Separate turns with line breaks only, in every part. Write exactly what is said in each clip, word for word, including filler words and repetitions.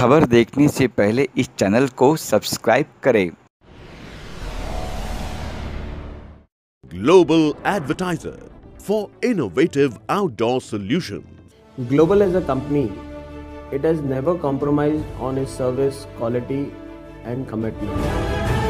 खबर देखने से पहले इस चैनल को सब्सक्राइब करें।
Global Advertiser for innovative outdoor solutions.
Global as a company, it has never compromised on its service quality and commitment.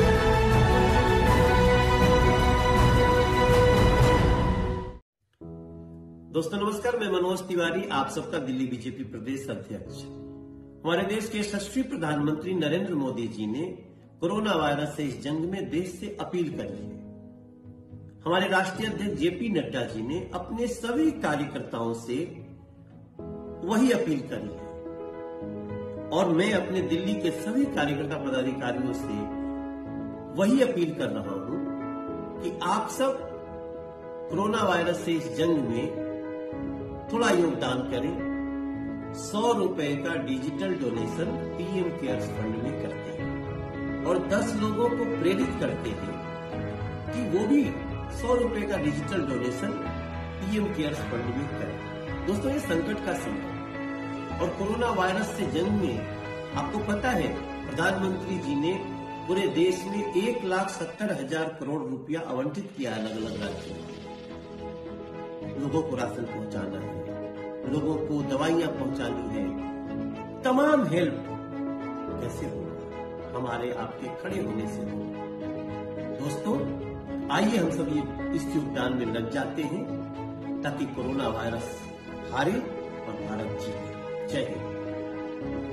दोस्तों नमस्कार, मैं मनोज तिवारी, आप सबका दिल्ली बीजेपी प्रदेश अध्यक्ष। हमारे देश के यशस्वी प्रधानमंत्री नरेंद्र मोदी जी ने कोरोना वायरस से इस जंग में देश से अपील करी है। हमारे राष्ट्रीय अध्यक्ष जेपी नड्डा जी ने अपने सभी कार्यकर्ताओं से वही अपील करी है और मैं अपने दिल्ली के सभी कार्यकर्ता पदाधिकारियों से वही अपील कर रहा हूं कि आप सब कोरोना वायरस से इस जंग में थोड़ा योगदान करें। सौ रुपए का digital donation PM CARES fund में करते हैं और दस लोगों को प्रेरित करते हैं कि वो भी सौ रुपए का digital donation PM CARES fund में करें। दोस्तों, ये संकट का समय और कोरोना वायरस से जंग में आपको पता है प्रधानमंत्री जी ने पूरे देश में एक लाख सत्तर हजार करोड़ रुपया आवंटित किया अलग अलग राज्यों में। लोगों को राशन पहुंचाना है, लोगों को दवाइयां पहुंचानी है। तमाम हेल्प कैसे होगा? हमारे आपके खड़े होने से होगा। दोस्तों, आइए हम सभी इस योगदान में लग जाते हैं ताकि कोरोना वायरस हारे और भारत जीते। जय हिंद।